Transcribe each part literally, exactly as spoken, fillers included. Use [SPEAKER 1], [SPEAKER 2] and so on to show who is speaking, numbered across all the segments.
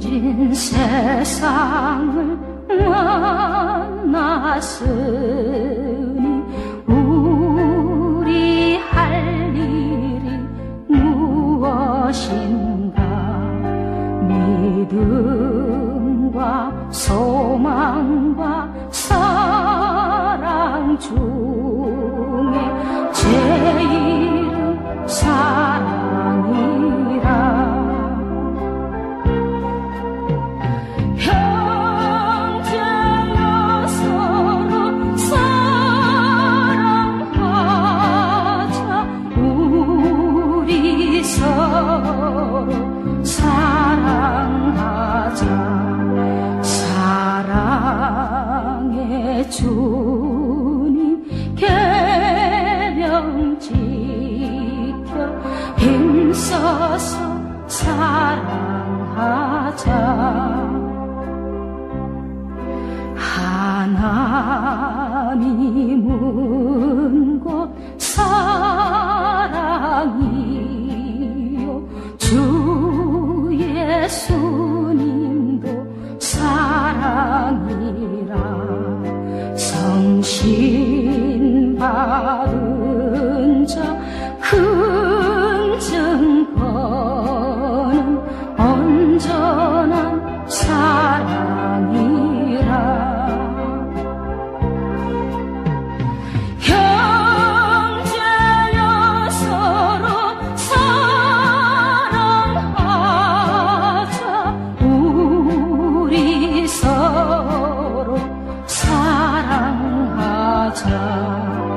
[SPEAKER 1] 빈 세상을 만났으니 우리 할 일이 무엇인가. 믿음과 소망과 사랑 중에 제일은 사랑이라. 형제여 서로 사랑하자. 우리 서로 사랑하자. 사랑의 주님 계명 지켜 힘써서 사랑하자. 하나님은 곧 사랑이요 주 예수님도 사랑이라. 성신 받은 자 큰 증거는 온전한 사랑이라. 형제여 서로 사랑하자. 우리 서로 사랑하자.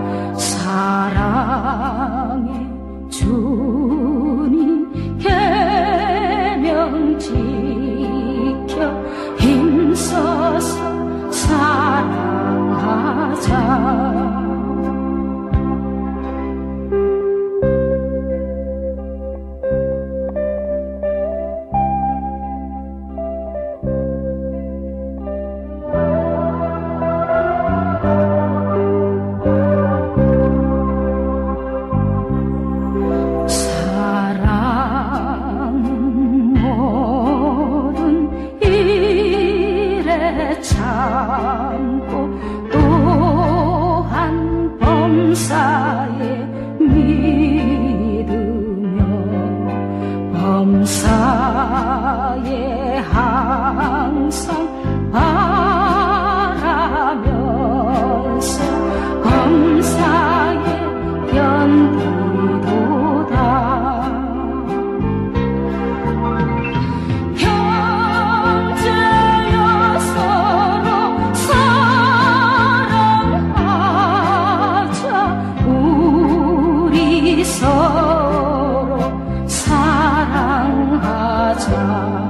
[SPEAKER 1] 사랑의 주님 계명 지켜 힘써서 사랑하자. 참고 또한 범사에 믿으며 범사에 항상 바라면서 범사에 견디도다. 서로 사랑하자.